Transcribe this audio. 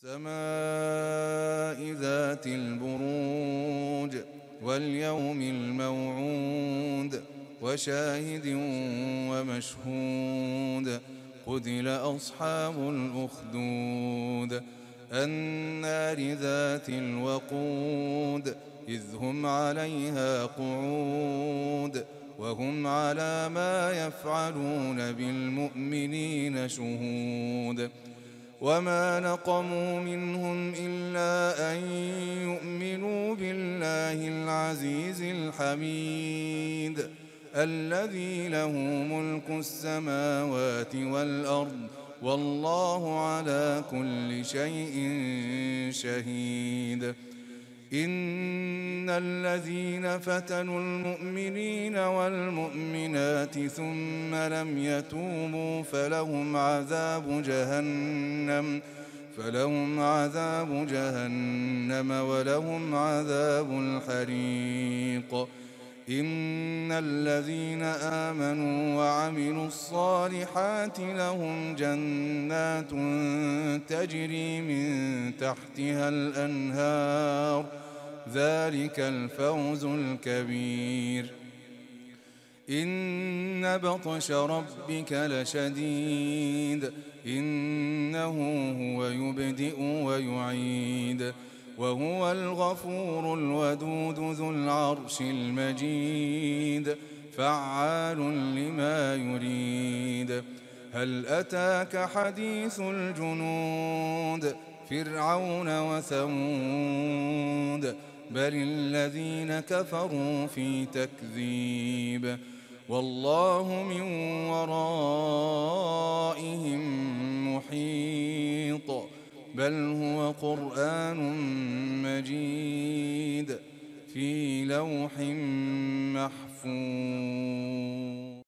والسماء ذات البروج واليوم الموعود وشاهد ومشهود قتل أصحاب الأخدود النار ذات الوقود إذ هم عليها قعود وهم على ما يفعلون بالمؤمنين شهود وما نقموا منهم إلا أن يؤمنوا بالله العزيز الحميد الذي له ملك السماوات والأرض والله على كل شيء شهيد إن الذين فتنوا المؤمنين والمؤمنات ثم لم يتوبوا فلهم عذاب جهنم ولهم عذاب الحريق إن الذين آمنوا وعملوا الصالحات لهم جنات تجري من تحتها الأنهار ذلك الفوز الكبير إن بطش ربك لشديد إنه هو يبدئ ويعيد وهو الغفور الودود ذو العرش المجيد فعال لما يريد هل أتاك حديث الجنود فرعون وثمود بل الذين كفروا في تكذيب والله من ورائهم محيط بل هو قرآن مجيد في لوح محفوظ.